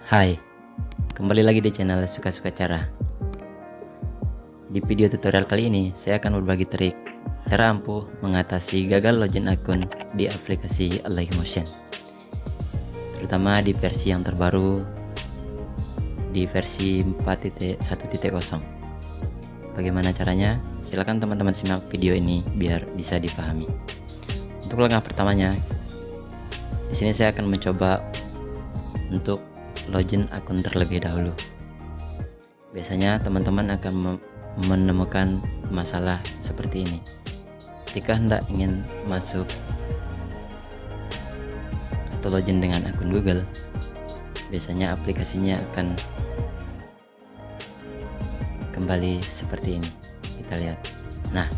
Hai, kembali lagi di channel Suka-Suka Cara. Di video tutorial kali ini, saya akan berbagi trik cara ampuh mengatasi gagal login akun di aplikasi Align-Motion, terutama di versi yang terbaru, di versi 4.1.0. Bagaimana caranya? Silahkan teman-teman simak video ini biar bisa dipahami. Untuk langkah pertamanya, di sini saya akan mencoba untuk login akun terlebih dahulu. Biasanya teman-teman akan menemukan masalah seperti ini. Ketika hendak ingin masuk atau login dengan akun Google, biasanya aplikasinya akan kembali seperti ini. Kita lihat. Nah,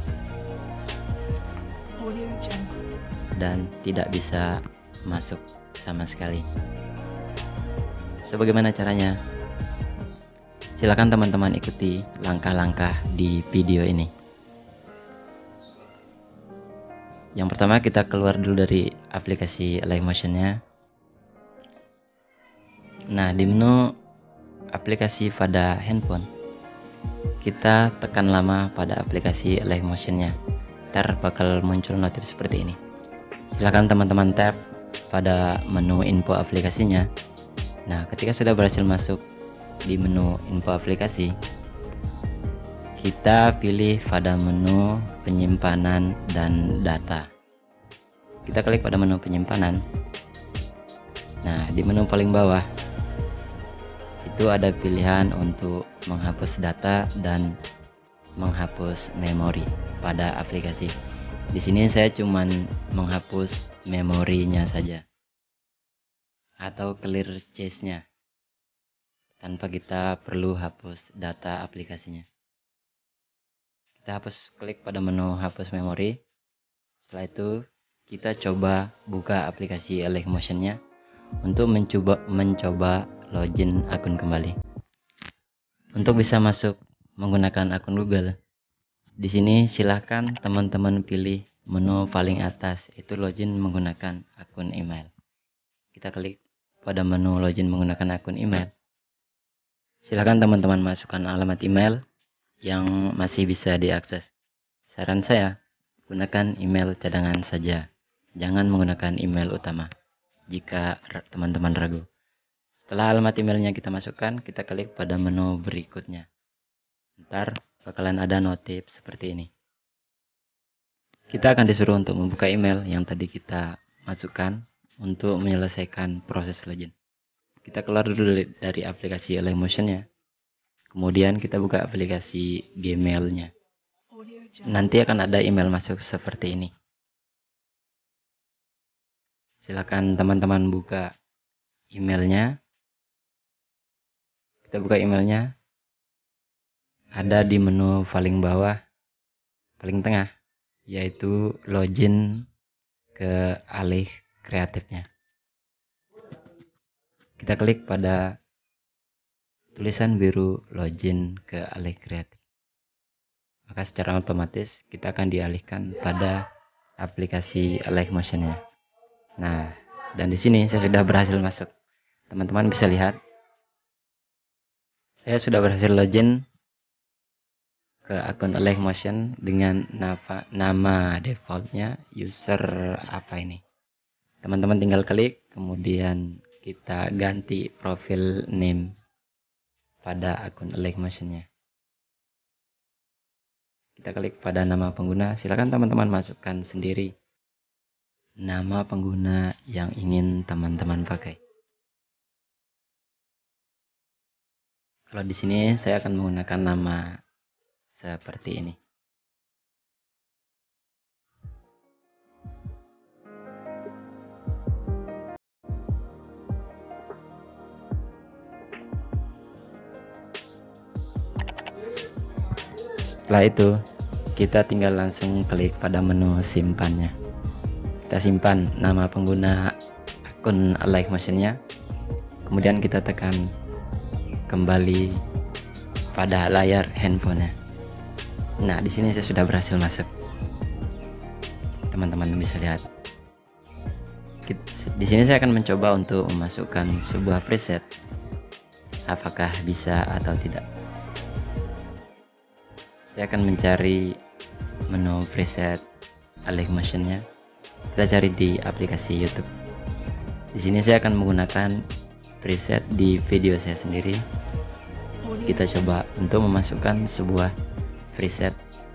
dan tidak bisa masuk sama sekali. Bagaimana caranya? Silakan teman-teman ikuti langkah-langkah di video ini. Yang pertama, kita keluar dulu dari aplikasi Align-Motion-nya. Nah, di menu aplikasi pada handphone, kita tekan lama pada aplikasi Align-Motion-nya. Ntar bakal muncul notif seperti ini. Silakan teman-teman tap pada menu info aplikasinya. Nah, ketika sudah berhasil masuk di menu info aplikasi, kita pilih pada menu penyimpanan dan data. Kita klik pada menu penyimpanan. Nah, di menu paling bawah itu ada pilihan untuk menghapus data dan menghapus memori pada aplikasi. Di sini saya cuman menghapus memorinya saja, atau clear cache-nya, tanpa kita perlu hapus data aplikasinya. Kita klik pada menu hapus memori. Setelah itu kita coba buka aplikasi Align-Motion-nya untuk mencoba login akun kembali. Untuk bisa masuk menggunakan akun Google, di sini silahkan teman-teman pilih menu paling atas, itu login menggunakan akun email. Kita klik pada menu login menggunakan akun email. Silakan teman-teman masukkan alamat email yang masih bisa diakses. Saran saya, gunakan email cadangan saja. Jangan menggunakan email utama jika teman-teman ragu. Setelah alamat emailnya kita masukkan, kita klik pada menu berikutnya. Ntar bakalan ada notif seperti ini. Kita akan disuruh untuk membuka email yang tadi kita masukkan untuk menyelesaikan proses login. Kita keluar dulu dari aplikasi Align-Motion-nya. Kemudian kita buka aplikasi Gmail-nya. Nanti akan ada email masuk seperti ini. Silakan teman-teman buka emailnya. Kita buka emailnya. Ada di menu paling bawah, paling tengah, yaitu login ke Align Kreatifnya. Kita klik pada tulisan biru login ke Align Kreatif. Maka secara otomatis kita akan dialihkan pada aplikasi Align-Motion-nya. Nah, dan di sini saya sudah berhasil masuk. Teman-teman bisa lihat, saya sudah berhasil login ke akun Align-Motion dengan nama defaultnya user apa ini. Teman-teman tinggal klik, kemudian kita ganti profil name pada akun Align-Motion-nya. Kita klik pada nama pengguna. Silakan teman-teman masukkan sendiri nama pengguna yang ingin teman-teman pakai. Kalau di sini saya akan menggunakan nama seperti ini. Setelah itu, kita tinggal langsung klik pada menu simpannya. Kita simpan nama pengguna akun Align-Motion-nya. Kemudian kita tekan kembali pada layar handphonenya. Nah, di sini saya sudah berhasil masuk. Teman-teman bisa lihat. Di sini saya akan mencoba untuk memasukkan sebuah preset apakah bisa atau tidak. Saya akan mencari menu preset Alih Motion-nya. Kita cari di aplikasi YouTube. Di sini saya akan menggunakan preset di video saya sendiri. Kita coba untuk memasukkan sebuah preset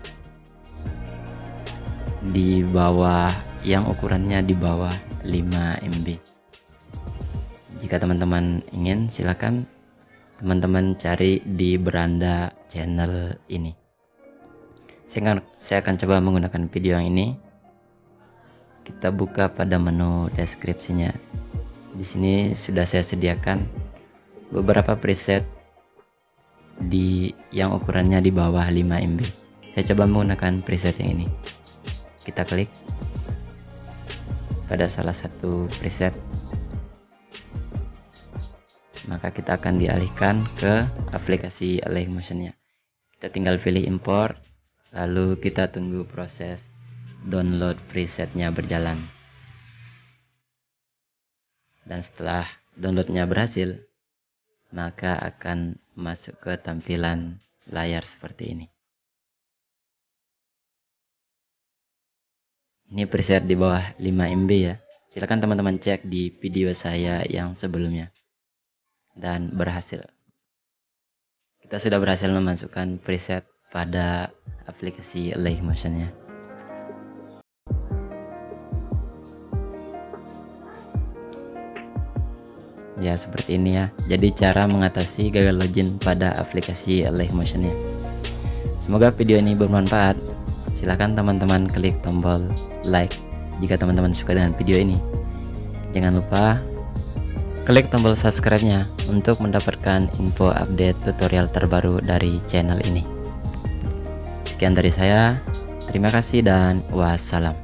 di bawah yang ukurannya di bawah 5 MB. Jika teman-teman ingin, silakan teman-teman cari di beranda channel ini. Saya akan coba menggunakan video yang ini. Kita buka pada menu deskripsinya. Di sini sudah saya sediakan beberapa preset yang ukurannya di bawah 5 MB. Saya coba menggunakan preset yang ini. Kita klik pada salah satu preset, maka kita akan dialihkan ke aplikasi Alih Motion-nya. Kita tinggal pilih import, lalu kita tunggu proses download presetnya berjalan. Dan setelah downloadnya berhasil, maka akan masuk ke tampilan layar seperti ini. Ini preset di bawah 5 MB ya. Silakan teman-teman cek di video saya yang sebelumnya. Dan berhasil. Kita sudah berhasil memasukkan preset pada aplikasi Alih Motion-nya. Ya, seperti ini ya. Jadi cara mengatasi gagal login pada aplikasi Alih Motion-nya. Semoga video ini bermanfaat. Silahkan teman-teman klik tombol like jika teman-teman suka dengan video ini. Jangan lupa klik tombol subscribe-nya untuk mendapatkan info update tutorial terbaru dari channel ini. Sekian dari saya. Terima kasih dan wassalam.